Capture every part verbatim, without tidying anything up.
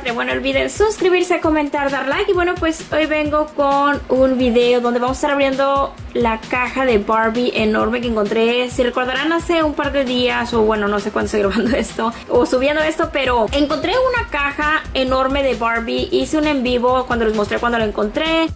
Bueno, no olviden suscribirse, comentar, dar like. Y bueno, pues hoy vengo con un video donde vamos a estar abriendo la caja de Barbie enorme que encontré. Si recordarán, hace un par de días, o bueno, no sé cuándo estoy grabando esto o subiendo esto, pero encontré una caja enorme de Barbie. Hice un en vivo cuando les mostré cuando la encontré.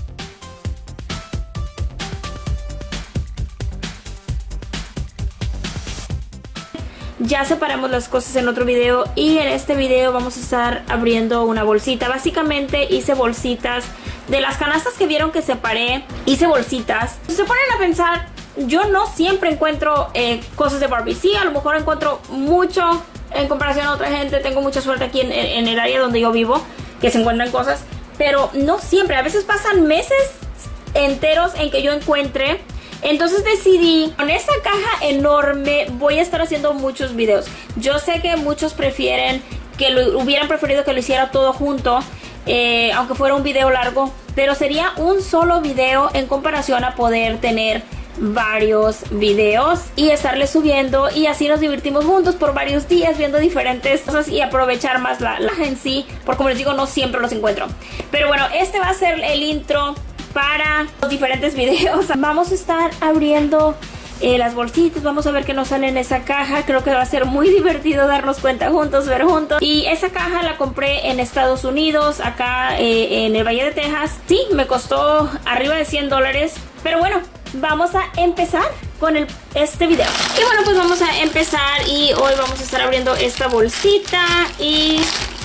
Ya separamos las cosas en otro video y en este video vamos a estar abriendo una bolsita. Básicamente hice bolsitas de las canastas que vieron que separé. Hice bolsitas. Si se ponen a pensar, yo no siempre encuentro eh, cosas de Barbie. Sí, a lo mejor encuentro mucho en comparación a otra gente. Tengo mucha suerte aquí en, en el área donde yo vivo, que se encuentran cosas. Pero no siempre, a veces pasan meses enteros en que yo encuentre. Entonces decidí, con esta caja enorme voy a estar haciendo muchos videos. Yo sé que muchos prefieren, que lo hubieran preferido que lo hiciera todo junto, eh, aunque fuera un video largo, pero sería un solo video en comparación a poder tener varios videos y estarles subiendo, y así nos divertimos juntos por varios días viendo diferentes cosas y aprovechar más la, la en sí, porque como les digo, no siempre los encuentro. Pero bueno, este va a ser el intro para los diferentes videos. Vamos a estar abriendo eh, las bolsitas. Vamos a ver qué nos sale en esa caja. Creo que va a ser muy divertido darnos cuenta juntos, ver juntos. Y esa caja la compré en Estados Unidos, acá eh, en el Valle de Texas. Sí, me costó arriba de cien dólares. Pero bueno, vamos a empezar con el, este video. Y bueno, pues vamos a empezar. Y hoy vamos a estar abriendo esta bolsita y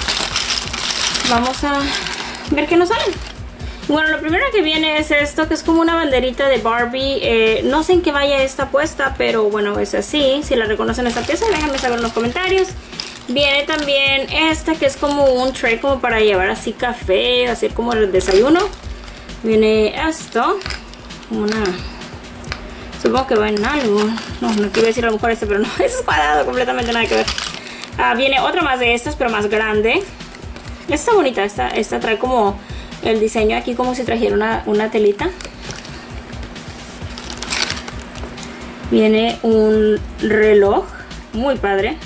vamos a ver qué nos sale. Bueno, lo primero que viene es esto, que es como una banderita de Barbie. Eh, no sé en qué vaya esta puesta, pero bueno, es así. Si la reconocen esta pieza, déjenme saber en los comentarios. Viene también esta, que es como un tray como para llevar así café, así como el desayuno. Viene esto, una... supongo que va en algo. No, no quiero decir a lo mejor este, pero no, eso es cuadrado, completamente nada que ver. Ah, viene otra más de estas, pero más grande. Esta está bonita, esta, esta trae como el diseño aquí como si trajera una, una telita. Viene un reloj muy padre,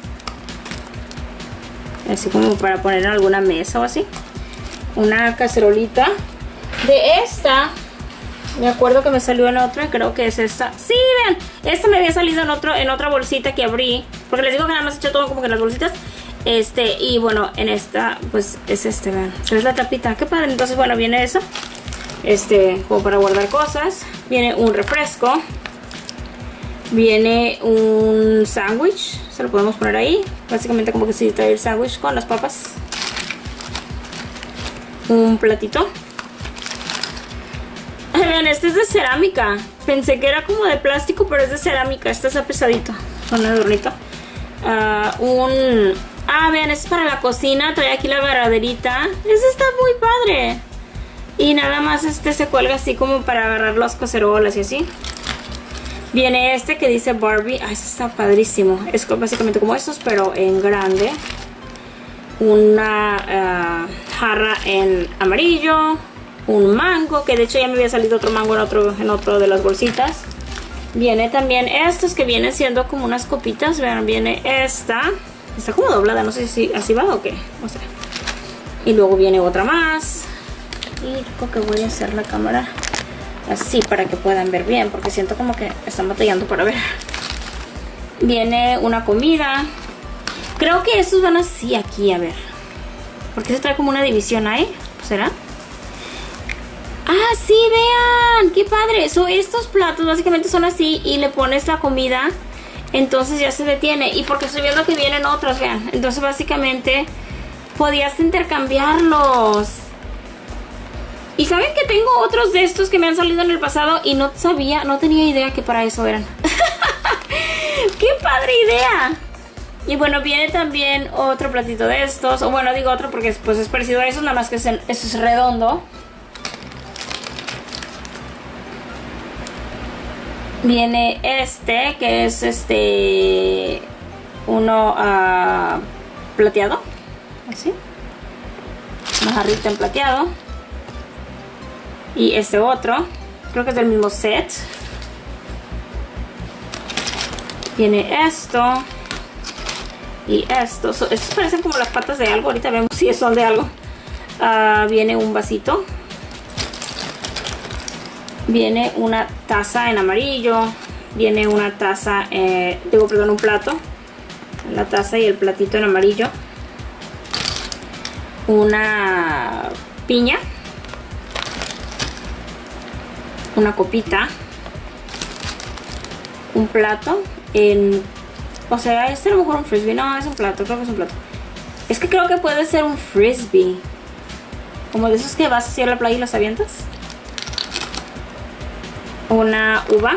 así como para poner en alguna mesa o así. Una cacerolita. De esta me acuerdo que me salió en otra, creo que es esta. Sí, vean, esta me había salido en, otro, en otra bolsita que abrí, porque les digo que nada más he hecho todo como que en las bolsitas. Este, y bueno, en esta, pues es este, vean, es la tapita, qué padre. Entonces, bueno, viene eso, este, como para guardar cosas. Viene un refresco. Viene un sándwich, se lo podemos poner ahí. Básicamente como que si trae el sándwich con las papas. Un platito. Ay, vean, este es de cerámica. Pensé que era como de plástico, pero es de cerámica. Este está pesadito, son adornito. Uh, un... Ah, vean, este es para la cocina. Trae aquí la agarraderita. Este está muy padre. Y nada más este se cuelga así como para agarrar las cacerolas y así. Viene este que dice Barbie. Ah, este está padrísimo. Es básicamente como estos, pero en grande. Una uh, jarra en amarillo. Un mango, que de hecho ya me había salido otro mango en otro, en otro de las bolsitas. Viene también estos que vienen siendo como unas copitas. Vean, viene esta. Está como doblada, no sé si así va o qué. O sea. Y luego viene otra más. Y creo que voy a hacer la cámara así para que puedan ver bien, porque siento como que están batallando para ver. Viene una comida. Creo que estos van así aquí, a ver. Porque se trae como una división ahí. ¿Será? Ah, sí, vean, qué padre. So, estos platos básicamente son así y le pones la comida, entonces ya se detiene. Y porque estoy viendo que vienen otros, vean. Entonces básicamente podías intercambiarlos. Y saben que tengo otros de estos que me han salido en el pasado y no sabía, no tenía idea que para eso eran. ¡Qué padre idea! Y bueno, viene también otro platito de estos. O bueno, digo otro porque pues es parecido a esos, nada más que es, eso es redondo. Viene este, que es este uno uh, plateado, así, una jarrita en plateado. Y este otro, creo que es del mismo set. Viene esto. Y estos, estos parecen como las patas de algo. Ahorita vemos si son de algo. Uh, viene un vasito. Viene una taza en amarillo. Viene una taza, eh, digo, perdón, un plato. La taza y el platito en amarillo. Una piña. Una copita. Un plato en... O sea, este a lo mejor un frisbee. No, es un plato, creo que es un plato. Es que creo que puede ser un frisbee. Como de esos que vas hacia la playa y los avientas. Una uva.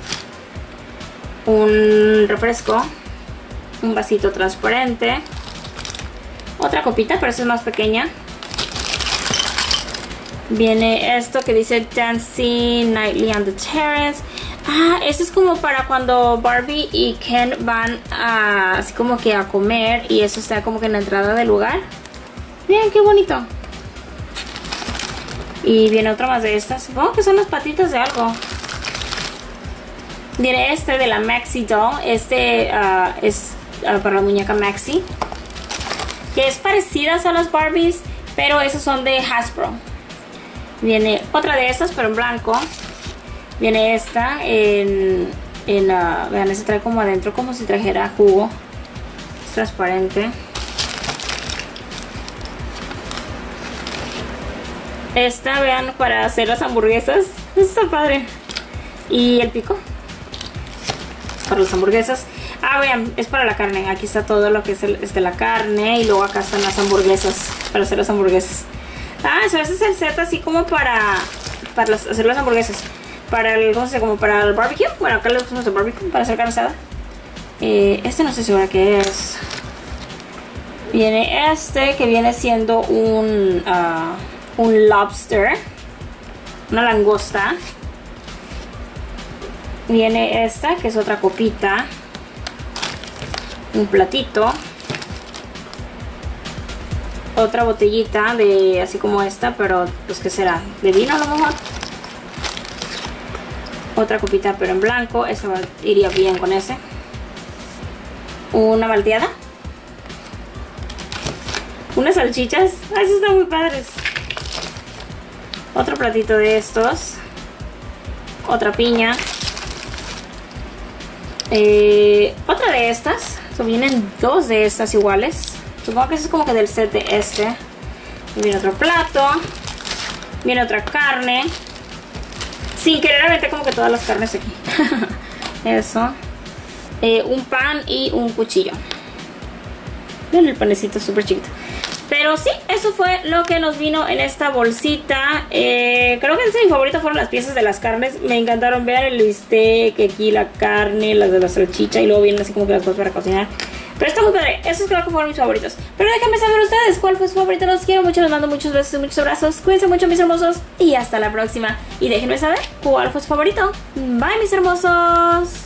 Un refresco. Un vasito transparente. Otra copita, pero esta es más pequeña. Viene esto que dice Dancing Nightly on the Terrace. Ah, esto es como para cuando Barbie y Ken van a, así como que a comer. Y eso está como que en la entrada del lugar. Miren qué bonito. Y viene otra más de estas. Supongo que son las patitas de algo. Viene este de la Maxi Doll. Este uh, es uh, para la muñeca Maxi, que es parecidas a las Barbies, pero esos son de Hasbro. Viene otra de estas, pero en blanco. Viene esta en... en uh, vean, se trae como adentro, como si trajera jugo. Es transparente. Esta, vean, para hacer las hamburguesas. Esto está padre. Y el pico para las hamburguesas. Ah, vean, es para la carne. Aquí está todo lo que es, el, es de la carne. Y luego acá están las hamburguesas, para hacer las hamburguesas. Ah, eso ese es el set así como para Para las, hacer las hamburguesas. Para el, ¿cómo se dice? Como para el barbecue. Bueno, acá le usamos el barbecue para hacer carne asada. eh, Este no estoy segura qué es. Viene este que viene siendo un uh, un lobster, una langosta. Viene esta que es otra copita. Un platito. Otra botellita de así como esta, pero pues que será de vino a lo mejor. Otra copita pero en blanco, esa iría bien con ese. Una malteada. Unas salchichas, ah, esos están muy padres. Otro platito de estos. Otra piña. Eh, otra de estas. So, vienen dos de estas iguales. Supongo que ese es como que del set de este. Y viene otro plato. Viene otra carne. Sin querer aventé como que todas las carnes aquí. Eso. Eh, un pan y un cuchillo. Miren el panecito súper chiquito. Pero sí, eso fue lo que nos vino en esta bolsita. eh, Creo que ese mi favorito fueron las piezas de las carnes. Me encantaron. Vean el bistec, aquí la carne, las de la salchicha. Y luego vienen así como que las cosas para cocinar. Pero está muy padre, esos creo que fueron mis favoritos. Pero déjenme saber ustedes cuál fue su favorito. Los quiero mucho, les mando muchos besos y muchos abrazos. Cuídense mucho, mis hermosos, y hasta la próxima. Y déjenme saber cuál fue su favorito. Bye, mis hermosos.